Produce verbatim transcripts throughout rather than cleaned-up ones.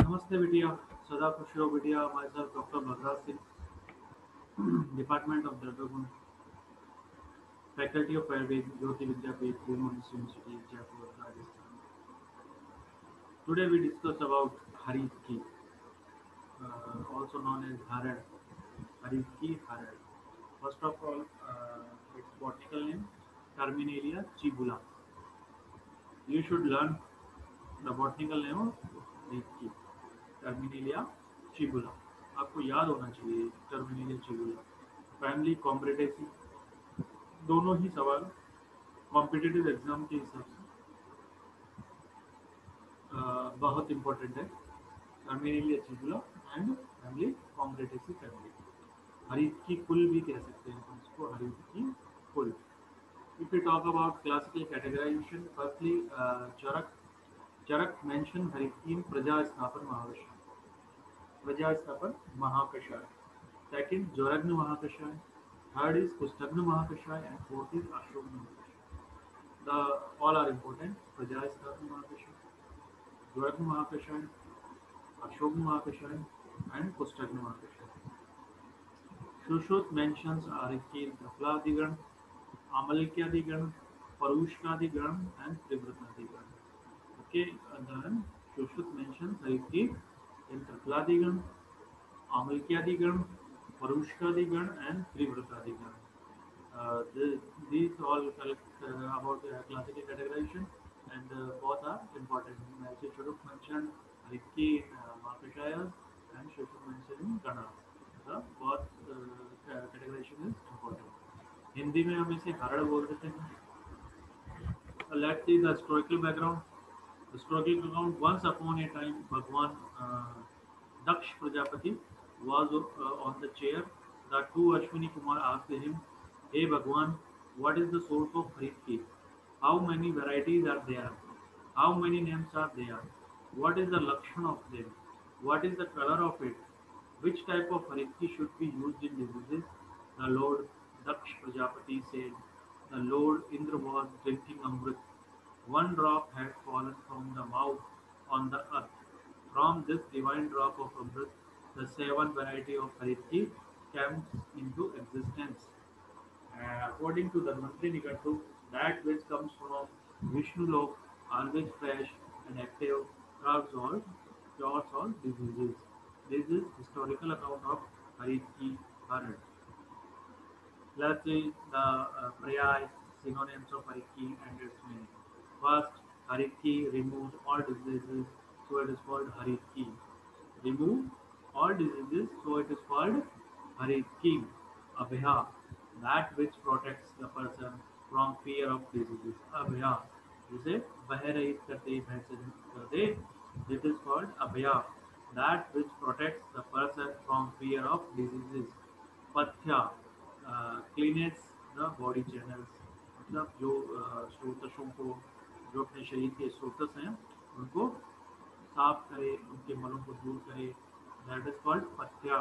नमस्ते बिटिया, सदा खुश रहो बिटिया। Myself doctor Bhadraj Singh, department of Dravyaguna, faculty of Ayurveda, Jyoti Vidyapeeth, women's university, Jaipur, Rajasthan. Today we discuss about Haritki, uh, also known as Harad. Haritki Harad. First of all, uh, its botanical name Terminalia chibula. You should learn the botanical name of Haritki, Terminalia chibula. आपको याद होना चाहिए Terminalia चिबुला. Family Combretaceae, दोनों ही सवाल competitive exam के हिसाब से अ, बहुत इंपॉर्टेंट है. Terminalia chebula and family Combretaceae family. Haritaki कुल भी कह सकते हैं हम इसको, हरित की कुल. If we talk about classical categorization, firstly, uh, Charak Charak mentioned Harikeen Praja Sthapan Mahakashay. Praja Sthapan Mahakashay. Second, Joragna Mahakashay. Third is Kushtagna Mahakashay, and fourth is Ashogna Mahakashay. The all are important. Praja Sthapan Mahakashay, Joragna Mahakashay, Ashogna Mahakashay, and Kushtagna Mahakashay. Shushruत mentions Arikeen Tapladigan, Amalkyadigan, Parushkadigan, and Trivrtadigan. Okay, and then Shushruत mentions Arikeen in Tapladigan, Amalkyadigan, Parushkadigan, and Trivrtadigan. Uh, the, these all collect uh, about the classical categorization, and uh, both are important. As Shushruत mentioned, Rikki in uh, Markashayas and Shushruत mentioned in Kannada. The both uh, ca- categorization is important. Hindi में हम इसे हरड़ बोल देते हैं. Let's see the historical background. Historical background. Once upon a time, Bhagwan uh, Daksh Prajapati was uh, on the chair. The two Ashwini Kumar asked him, "Hey Bhagwan, what is the source of Harit Ki? How many varieties are there? How many names are there? What is the lakshan of them? What is the color of it? Which type of Harit Ki should be used in diseases?" The Lord Daksh Prajapati said, "The Lord Indra was drinking Amrit. One drop had fallen from the mouth on the earth. From this divine drop of Amrit, the seven variety of Haritki came into existence. Uh, according to the Mantri Nikatu, that which comes from Vishnu Lok, always fresh and active, curbs all, cures all diseases." This is historical account of Haritki Harad. Let's see the uh, Prayas, synonyms of Hariki and its meaning. First, Hariki removes all diseases, so it is called Hariki. Remove all diseases, so it is called Hariki. Abhya, that which protects the person from fear of diseases. Abhya, जिसे वह रहित कर दे, भय से मुक्त कर दे. This is called Abhya, that which protects the person from fear of diseases. Pathya, cleanse the body channels, मतलब जो अ, स्रोतसों को, जो अपने शरीर के स्रोतस हैं उनको साफ करे, उनके मलों को दूर करे. That is called Pathya.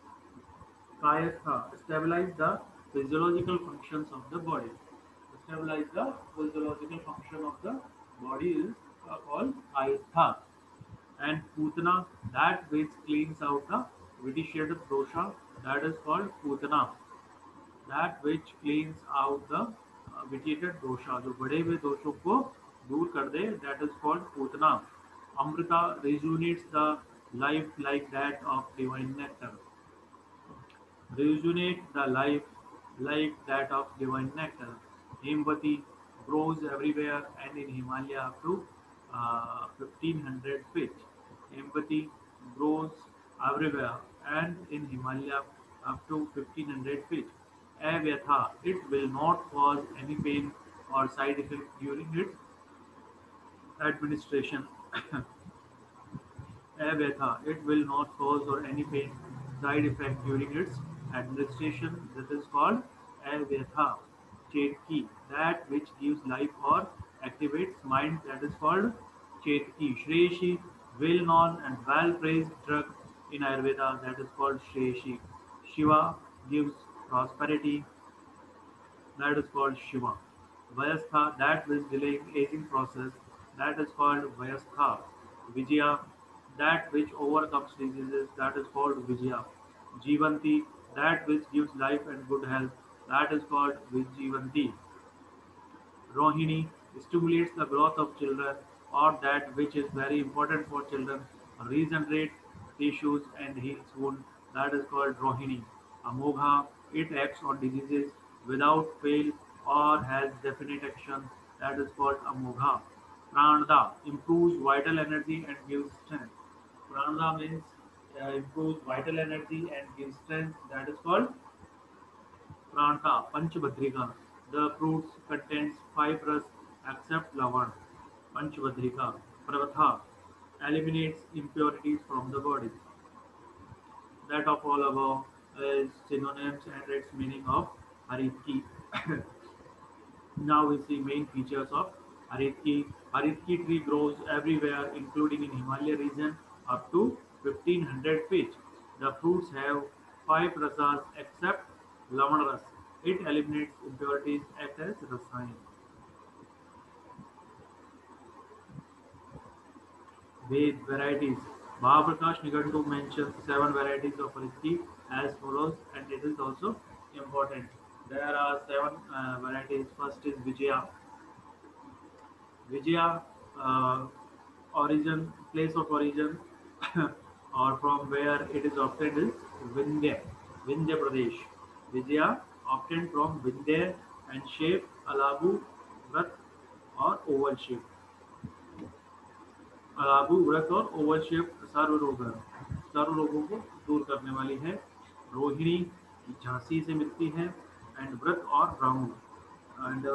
Kayastha, stabilize the physiological functions of the body. Stabilize the physiological function of the body is uh, called kayastha. And putana, that which cleans out the vitiated dosha, that is called putana. That which cleans out the uh, vitiated dosha, जो बढ़े हुए दोषों को दूर कर दे, that is called putana. Amrita rejuvenates the life like that of divine nectar. Rejuvenate the life like that of divine nectar. Hemvati grows everywhere and in Himalaya up to uh, fifteen hundred feet. Hemvati grows everywhere and in Himalaya up to fifteen hundred feet. Avyatha, it will not cause any pain or side effect during its administration. Avyatha, it will not cause or any pain, side effect during its administration. This is called Avyatha. Chetki, that which gives life or activates mind, that is called Chetki. Shreyashi, well known and well praised drug in Ayurveda, that is called Shreyashi. Shiva gives prosperity, that is called Shiva. Vayastha, that which delaying aging process, that is called Vayastha. Vijaya, that which overcomes diseases, that is called Vijaya. Jivanti, that which gives life and good health, that is called Vijivanti. Rohini stimulates the growth of children, or that which is very important for children, regenerate tissues and heals wounds, that is called Rohini. Amogha, it acts on diseases without fail or has definite action, that is called Amogha. Pranada improves vital energy and gives strength. Pranada means uh, improves vital energy and gives strength, that is called Pranta, Panchabhadrika. The fruits contains fibrous except lavan. Panchabhadrika. Pravatha eliminates impurities from the body. That of all above is synonyms and its meaning of Haritki. Now we see main features of Haritki. Haritki tree grows everywhere, including in Himalaya region, up to fifteen hundred feet. The fruits have five rasas except Lavan ras. It eliminates impurities, act as rasayan. Ved varieties. Mahaprakash Nigantu mentions seven varieties of Haritki as follows, and it is also important. There are seven uh, varieties. First is Vijaya. Vijaya, uh, origin, place of origin, or from where it is obtained is Vindhya, Vindhya Pradesh. Vijaya obtained from Vindhya and shape Alabu Vrat or oval shape. Alabu Vrat और oval shape सर्व रोग है, सर्व रोगों को दूर करने वाली है. रोहिणी झांसी से मिलती है एंड व्रत और राउंड एंड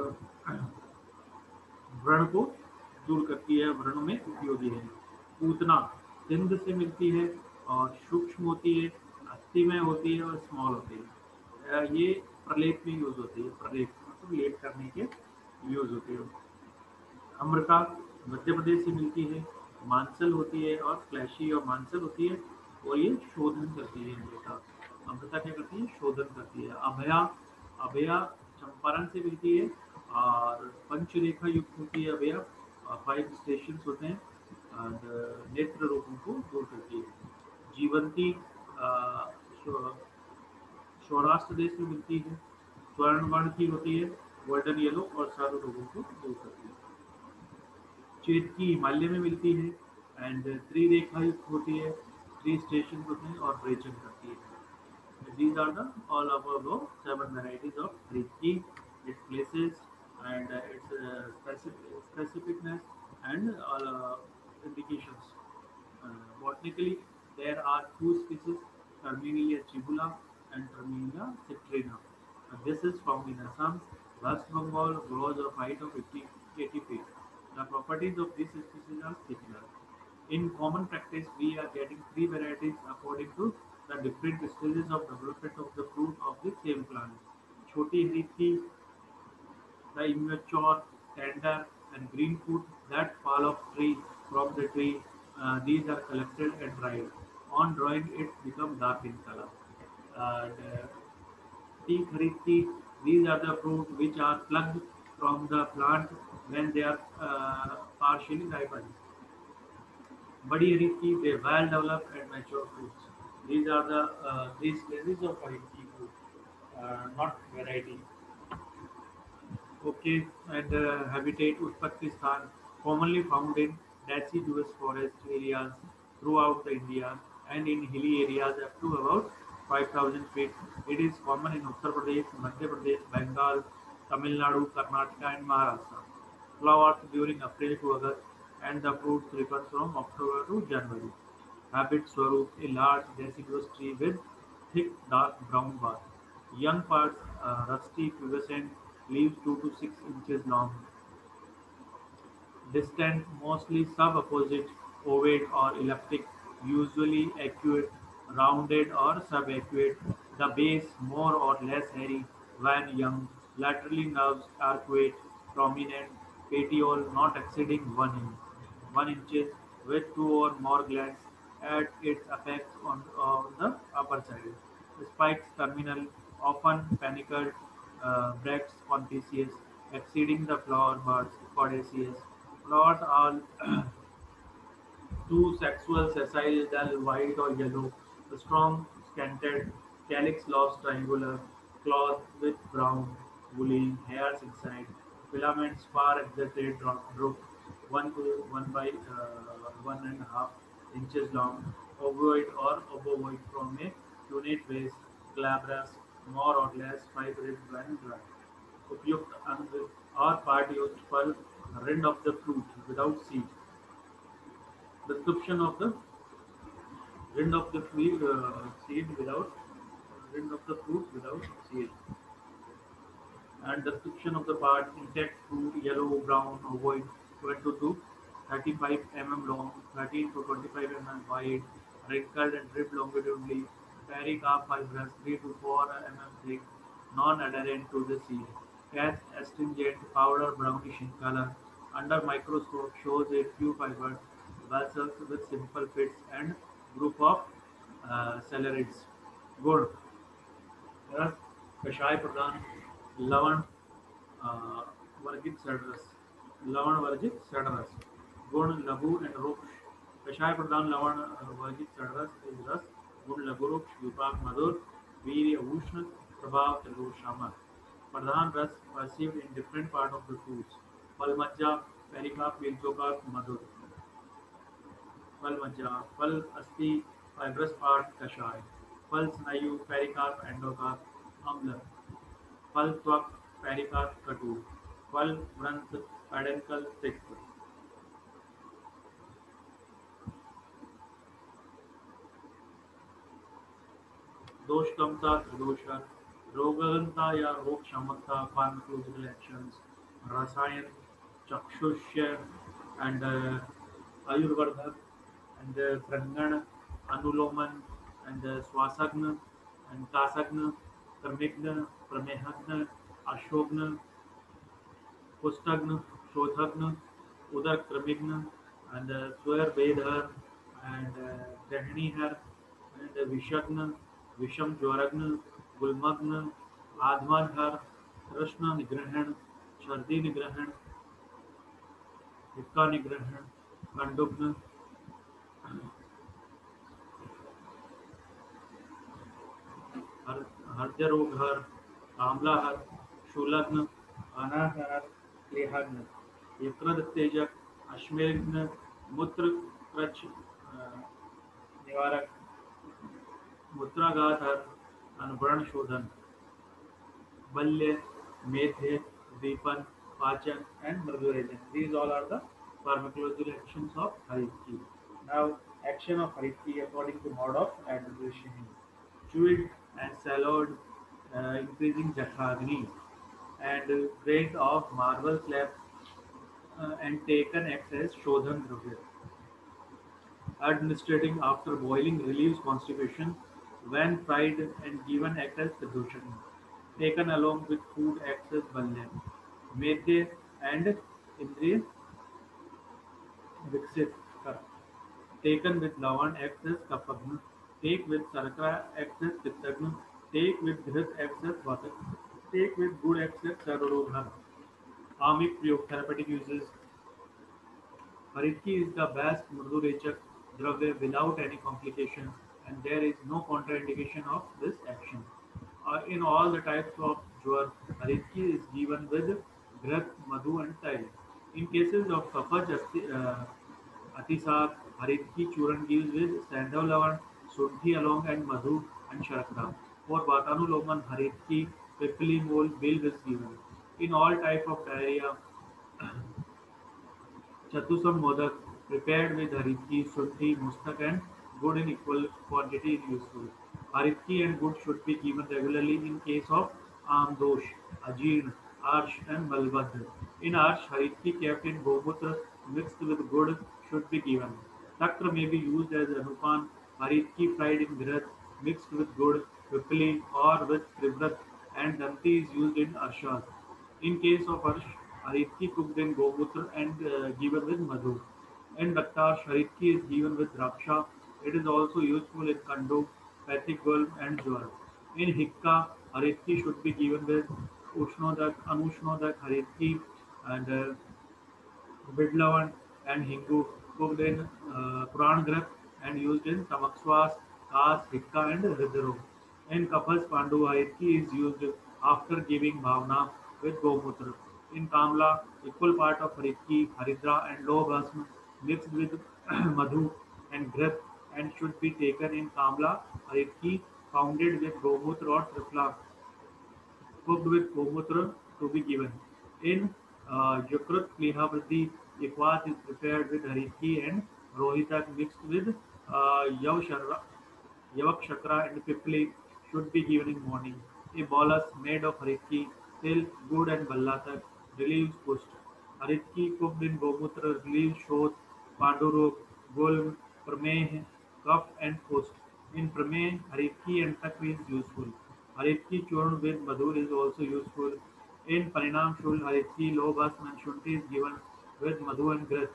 व्रण को दूर करती है, व्रण में उपयोगी है. पूतना सिंध से मिलती है और सूक्ष्म होती है, अस्थि में होती है और स्मॉल होती है. अ, ये प्रलेप में यूज होती है, प्रलेप मतलब लेप करने के यूज होती है. अमृता मध्य प्रदेश से मिलती है, मांसल होती है और फ्लैशी और मांसल होती है और ये शोधन करती है. अमृता अमृता क्या करती है, शोधन करती है. अभया अभया चंपारण से मिलती है और पंचरेखा युक्त होती है. अभया फाइव स्टेशन होते हैं और नेत्र रोगों को दूर करती है. जीवंती अ, सौ- सौराष्ट्र देश में मिलती है, स्वर्ण वर्ण की होती है, गोल्डन येलो और सर्व रोगों को दूर करती है. चेतकी हिमालय में मिलती है एंड त्रिरेखा युक्त होती है, थ्री स्टेशन होते हैं और रेचन करती है. These are the all above seven varieties of Reiki, its places and uh, its uh, specific, specificness and uh, indications. Uh, botanically, there are two species, Terminalia chibula and Terminalia citrina. Uh, this is found in Assam. West Bengal grows a height of fifty eighty feet. The properties of this species are similar. In common practice, we are getting three varieties according to the different stages of development of the fruit of the same plant. Choti Hriti, the immature, tender, and green fruit that fall off tree from the tree. Uh, these are collected and dried. On drying, it becomes dark in color. And uh, tea Hriti, these are the fruit which are plucked from the plant when they are uh, partially ripened. Badi Harikki, they well developed and mature fruits. These are the uh, these phases of Harikki fruit, uh, not variety. Okay, and uh, habitat Uzbekistan, commonly found in deciduous forest areas throughout the India and in hilly areas up to about five thousand feet. It is common in Uttar Pradesh, Madhya Pradesh, Bengal, Tamil Nadu, Karnataka, and Maharashtra. Flowers during April to August, and the fruits ripen from October to January. Habit Swarup, a large deciduous tree with thick dark brown bark. Young parts uh, rusty pubescent, leaves two to six inches long, distant, mostly sub-opposite, ovate or elliptic, usually acute, rounded or subaquate. The base more or less hairy when young. Laterally nerves arcuate, prominent, petiole not exceeding one inch, one inches, with two or more glands at its apex on, on the upper side. Spikes terminal, often panicled, uh, bracts conspicuous, exceeding the flower buds, coriaceous. Flowers are Two sexual sessile dull white or yellow. The strong scanted calyx lobes triangular, cloth with brown woolly hairs inside. Filaments far extended droop, one to one by uh, one and a half inches long, ovoid or obovoid from a lunate base, glabrous, more or less fibrous when dry. उपयुक्त अंग और part used for rind of the fruit without seed. Description of the rind of the fruit uh, seed without rind of the fruit without seed. And description of the part intact fruit yellow brown ovoid twenty to thirty-five millimeters long, thirteen to twenty-five millimeters wide, wrinkled and ribbed longitudinally, pericarp fibrous three to four millimeters thick, non-adherent to the seed. Cast astringent, powder brownish in color. Under microscope shows a few fibered vessels with simple pits and group of uh, celerids. Good. रस कषाय प्रदान लवण अ, वर्जित सड़रस लवण वर्जित सड़रस गुण लघु and रुक्ष कषाय प्रदान लवण अ, वर्जित सड़रस is रस गुण लघु रुक्ष विपाक मधुर वीर्य उष्ण प्रभाव तेलुगु शामक प्रधान रस perceived in different part of the foods फल मज्जा पेरिकाप बीजोकाप मधुर फल मज्जा फल अस्थि फाइब्रस पार्ट कषाय फल स्नायु पेरिकार्प एंडोकार्प अम्ल फल त्वक पेरिकार्प कटु फल व्रंत पेडन्कल तिक्त दोष क्षमता त्रिदोषा रोगहनता या रोग क्षमता फार्माकोलॉजिकल एक्शंस रसायन चक्षुष्य एंड आयुर्वर्धक and uh, Prangan, Anuloman, and uh, Swasagna, and Kasagna, Karmigna, Pramehagna, Ashogna, Pustagna, Shodhagna, Udak Kramigna, and uh, Swer Vedhar, and uh, Grahinihar, and uh, Vishagna, Visham Jwaragna, Gulmagna, Admanhar, Krishna Nigrahan, Shardi Nigrahan, Hikka Nigrahan, Kandugna, हर हर्जरोगहर आम्लाहर शूलग्न अनाहर क्लेहग्न यकृतोत्तेजक अश्मेघ्न मूत्र क्रच निवारक मूत्राघातहर अनुवर्ण शोधन Balya, Medhe, Deepan, Pachan, and Mridulajan. These all are the pharmacological actions of Haritki. Now, action of Haritki according to mode of administration. Chewed and swallowed, uh, increasing Jathagni, and uh, grained of marble slab uh, and taken acts as Shodhan Dravya. Administrating after boiling relieves constipation when fried and given act as solution. Taken along with food acts as balya. Medhe and Indriya Viksit Kar. Taken with Lavan acts as Kapagna. Take with Sarkara acts as Pittagna. Take with Dhrit acts as Vatak. Take with good acts as Sarodha. Amik Priyog therapeutic uses Haritki is the best Murdurechak dravya without any complication and there is no contraindication of this action. Uh, in all the types of jwar, Haritki is given with Grat, Madhu and Tail. In cases of Kapaj Asti- uh, Atisar, Haritki Churan gives with Sandhavlavan, Sundhi along and Madhu and Sharakra. For Vatanuloman, Haritki, Pipili Mol, Bill is given. In all type of diarrhea, Chatusam modak prepared with haritki, sundhi, mustak and good in equal quantity is useful. Haritki and good should be given regularly in case of amdosh, ajeen, arsh and malbadh. In arsh, haritki kept in gomutra mixed with good should be given. Takra may be used as anupan, haritki fried in grat mixed with good, pipli or with trivrat and danti is used in arshad. In case of Harsh, Haritki cooked in Gomutra and uh, given with Madhu. In Daktash, Haritki is given with Raksha. It is also useful in Kandu, Pathic Gulm and Jwar. In Hikka, Haritki should be given with Ushnodak, Anushnodak, Haritki and uh, Bidlavan and Hingu cooked in uh, Puran Graph and used in Tamakswas, Kas, Hikka and Hridaro. In Kapas, Pandu Haitki is used after giving Bhavna with Gomutra. In Kamla, equal part of Haritki, Haridra and low bhasma mixed with Madhu and Graph and should be taken in Kamla, Haritki pounded with Gomutra or Tripla cooked with gomutra to be given. In uh, Yakrut Klihavati, Yakwas is prepared with hariki and rohitak mixed with uh, yav shara, yavak shakra and pipli should be given in morning. A bolus made of hariki, till, good and ballatak relieves pust. Hariki cooked in gomutra relieves shot, panduruk, gulm, prameh, cough and pust. In prameh, hariki and tak is useful. Haritki churn with madhur is also useful. In Parinam Shul, Haritki, Lobas and Shunti is given with madhu and grath.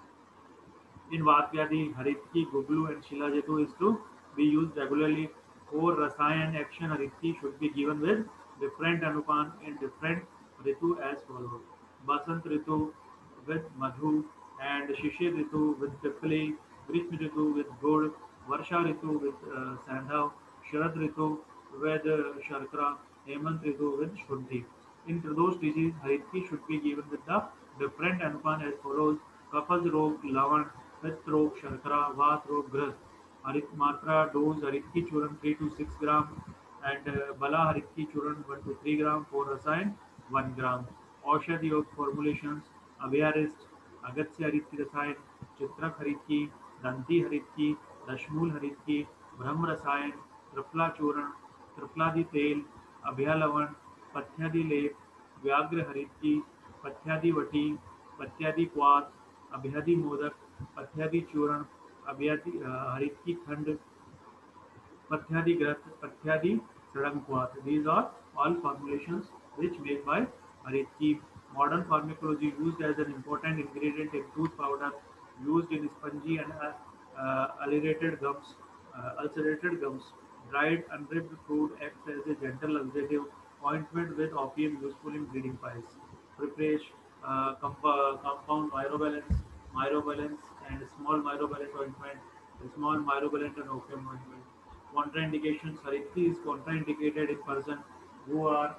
In Vatyadi, Haritki, Guglu and Shilajatu is to be used regularly. For Rasayan action, Haritki should be given with different Anupan in different Ritu as follows. Basant Ritu with Madhu and Shishir Ritu with Pipali, Grishma Ritu with Gud, Varsha Ritu with uh, Sandhav, Sharad Ritu with uh, Sharkra, Hemant Ritu with Shunti. In those disease, Haritki should be given with the different Anupan as follows. Kapaz Rog, Lavan, पित्त रोग शर्करा वात रोग ग्रस्त हरित मात्रा dose हरित की चूर्ण three to six gram and बला हरित की चूर्ण one to three gram for रसायन one ग्राम औषधि योग फॉर्मुलेशंस अभियारिस्ट अगत्य हरित की रसायन चित्रक हरित की दंती हरित की दशमूल हरित की ब्रह्म रसायन त्रिफला चूर्ण त्रिफलादि तेल अभ्यालवण पथ्यादि लेप व्याघ्र हरित की पथ्यादि वटी पथ्यादि क्वाथ अभ्यादि मोदक पथ्यादि चूर्ण अभ्यादि हरित खंड पथ्यादि growth, Pathyadi, Sadamkwat. These are all formulations which made by Haritki. Modern pharmacology used as an important ingredient in tooth powder, used in spongy and uh, uh, ulcerated gums. Uh, ulcerated gums. Dried unribbed food acts as a gentle laxative. Ointment with opium useful in bleeding piles. Preparation uh, comp- compound myrobalance, myrobalance and small myrobalance ointment, small myrobalance and opium ointment. Contraindications. Haritki is contraindicated in persons who are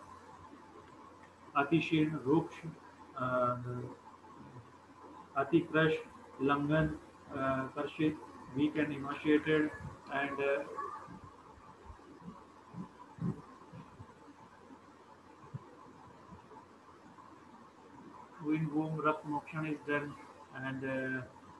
Atishin, Ruksh, uh, Atikrush, Langan, uh, Karshit, weak and emaciated, and uh, in whom rough motion is done, and uh,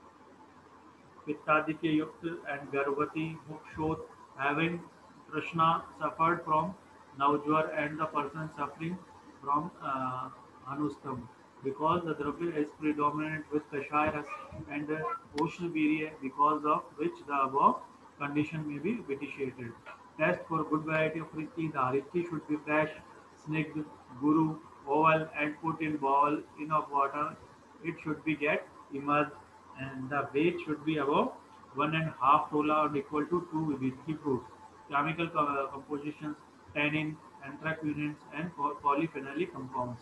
पित्तादि के युक्त and गर्भवती मुक्षोत having Krishna suffered from Navjwar and the person suffering from uh, Anustam because the Dravya is predominant with Kashaya and uh, Oshna Virya because of which the above condition may be vitiated. Test for good variety of Ritti. The Ritti should be fresh, snigd, guru, oval and put in bowl in of water. It should be get immersed and the weight should be above one and a half tola or equal to two whiskey fruits. Chemical co- uh, compositions, tannin, anthraquinones, and poly- polyphenolic compounds.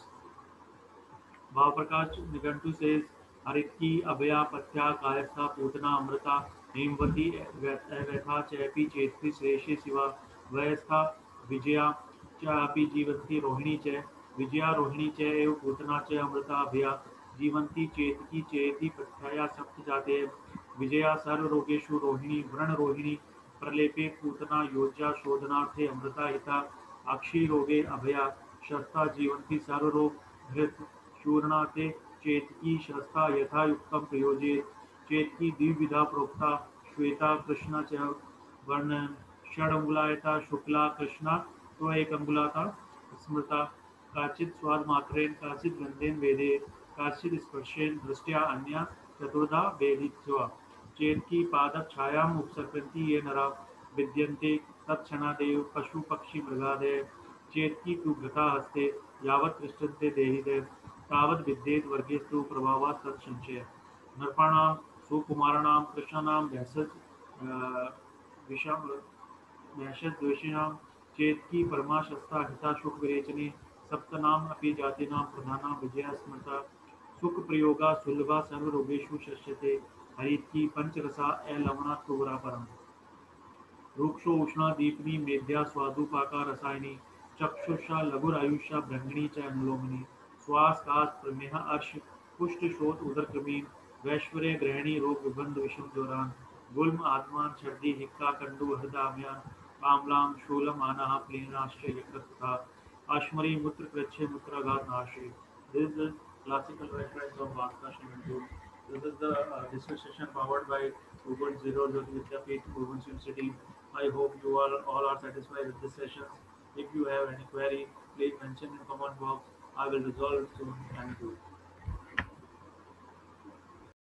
Bhavprakash Nighantu says हरितकी अभया पथ्या कायस्था पूतना अमृता हेमवती व्यथा चैपी चेतकी श्रेषे शिवा वयस्था विजया च अपि जीवन्ति रोहिणी च विजया रोहिणी च एव पूतना च अमृता अभया जीवन्ति चेतकी चेति पथ्याया सप्त जाते विजया सर्वरोगेषु रोहिणी व्रण रोहिणी प्रलेपे पूतना योज्या शोधनार्थे अमृता हिता अक्षी रोगे अभया शस्ता जीवन्ति सर्वरोग धृत चूर्णाते चेतकी शस्ता यथा युक्तम प्रयोजेत चेतकी द्विविधा प्रोक्ता श्वेता कृष्णा च वर्णन षडंगुलायता शुक्ला कृष्णा तो एक अंगुलाता स्मृता काचित् स्वाद मात्रेण काचित् गंधेन वेदे काचित् स्पर्शेन दृष्टया अन्या चतुर्धा वेदित्वा चेतकी पादप छायाम उपसर्पन्ति ये नरा विद्यन्ते तत्क्षणादेव पशु पक्षी मृगादय चेतकी तु घृता हस्ते यावत् तिष्ठन्ते देहिदय तावद् विद्येत वर्गेस्तु प्रभावात् तत्संशय नृपाणां सुकुमाराणां कृष्णानां भैंसज विषम भैंसद्वेषिणां चेतकी परमाशस्ता हिता शुक विरेचने सप्तनाम अपि जातीनां प्रधाना विजया स्मृता सुख प्रयोगा सुलभा सर्वरोगेषु शस्यते हरित की पंचरसा ए लवणा तोरा परम रूक्षो उष्णा दीपिनी मेध्या स्वादुपाका रसायनी चक्षुषा लघुरायुष्या ब्रह्मणी च अनुलोमनी श्वास कास प्रमेह अर्श पुष्ट शोथ उदर क्रमीन वैश्वर्य ग्रहणी रोग विबंध विषम ज्वरान गुल्म आत्मान छर्दी हिक्का कंडु हृदाम्यान Kamlang शूलम आनाह प्लीनाश्च यकृतथा Ashmari Mutra Krachya Mutragat Nashi. This is the classical reference of Bhaskar Shivantu. This is the uh, discussion session powered by two point oh Jyoti Vidyapeeth Women's University. I hope you all, all are satisfied with this session. If you have any query, please mention in comment box. I will resolve it soon. Thank you.